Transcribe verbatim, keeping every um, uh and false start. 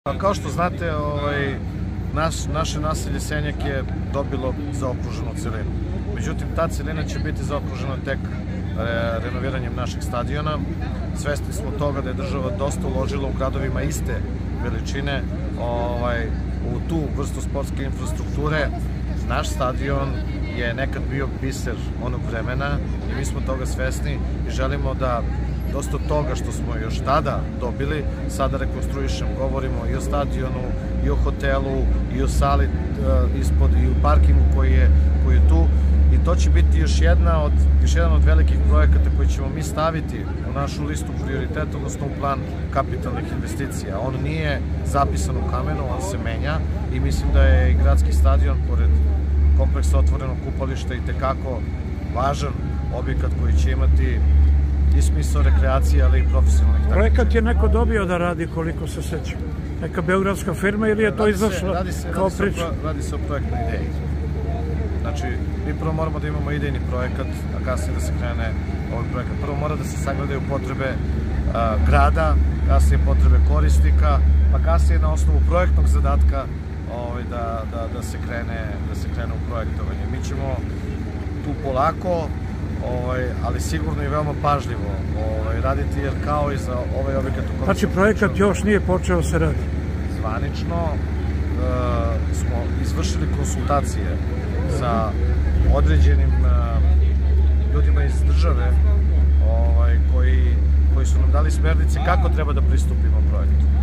Kao što znate, ovaj, naš, naše naselje Senjak je dobilo zaokruženu celinu. Međutim, ta celina će biti zaokružena tek re, renoviranjem našeg stadiona. Svesni smo toga da je država dosta uložila u gradovima iste veličine ovaj, u tu vrstu sportske infrastrukture. Naš stadion je nekad bio biser onog vremena i mi smo toga svesni i želimo da dosta toga što smo još tada dobili, sada rekonstruišemo, govorimo i o stadionu, i o hotelu, i o sali ispod, i o parkingu koji je, koji je tu. I to će biti još, jedna od, još jedan od velikih projekata koji ćemo mi staviti u našu listu prioriteta, odnosno u plan kapitalnih investicija. On nije zapisan u kamenu, on se menja i mislim da je i gradski stadion, pored kompleksa otvorenog kupališta, i tekako važan objekat koji će imati i smisao rekreacije, ali i profesionalnih takmičenja. Projekat je neko dobio da radi, koliko se seća? Neka beogradska firma ili je to izašlo kao priča? Radi se o projektnoj ideji. Znači, mi prvo moramo da imamo idejni projekat, a kasnije da se krene ovaj projekat. Prvo mora da se sagledaju potrebe grada, kasnije potrebe korisnika, pa kasnije na osnovu projektnog zadatka da se krene u projektovanje. Mi ćemo tu polako, ali sigurno i veoma pažljivo raditi, jer kao i za ovaj objekat... Znači, projekat još nije počeo se raditi? Zvanično smo izvršili konsultacije sa određenim ljudima iz države koji su nam dali smernice kako treba da pristupimo projektu.